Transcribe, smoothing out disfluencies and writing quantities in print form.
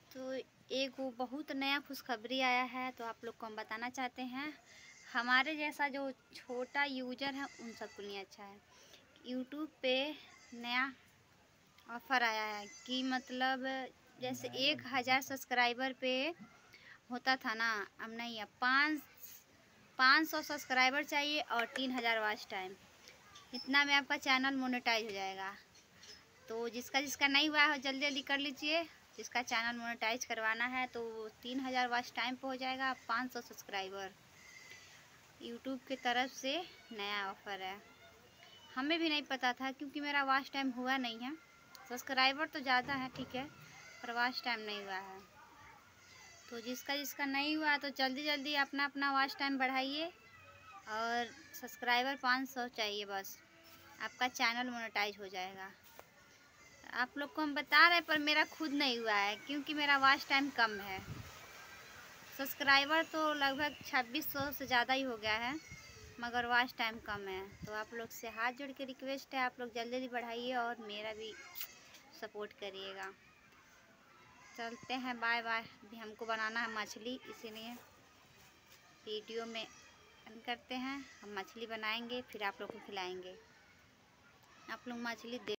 तो एक वो बहुत नया खुशखबरी आया है, तो आप लोग को हम बताना चाहते हैं। हमारे जैसा जो छोटा यूज़र है उन सबके लिए अच्छा है। यूट्यूब पे नया ऑफ़र आया है कि मतलब जैसे 1000 सब्सक्राइबर पे होता था ना, अब नहीं है। 500 सब्सक्राइबर चाहिए और 3000 वॉच टाइम, इतना में आपका चैनल मोनेटाइज हो जाएगा। तो जिसका जिसका नहीं हुआ है जल्दी जल्दी कर लीजिए। जिसका चैनल मोनेटाइज करवाना है तो 3000 वॉच टाइम पे हो जाएगा, 500 सब्सक्राइबर। यूट्यूब की तरफ से नया ऑफ़र है। हमें भी नहीं पता था क्योंकि मेरा वॉच टाइम हुआ नहीं है। सब्सक्राइबर तो ज़्यादा है, ठीक है, पर वॉच टाइम नहीं हुआ है। तो जिसका जिसका नहीं हुआ तो जल्दी जल्दी अपना अपना वॉच टाइम बढ़ाइए और सब्सक्राइबर 500 चाहिए बस, आपका चैनल मोनेटाइज हो जाएगा। आप लोग को हम बता रहे हैं पर मेरा खुद नहीं हुआ है क्योंकि मेरा वॉच टाइम कम है। सब्सक्राइबर तो लगभग 2600 से ज़्यादा ही हो गया है, मगर वॉच टाइम कम है। तो आप लोग से हाथ जोड़ के रिक्वेस्ट है, आप लोग जल्दी जल्दी बढ़ाइए और मेरा भी सपोर्ट करिएगा। चलते हैं, बाय बाय। अभी हमको बनाना है मछली, इसीलिए वीडियो में एंड करते हैं। हम मछली बनाएंगे फिर आप लोग को खिलाएंगे। आप लोग मछली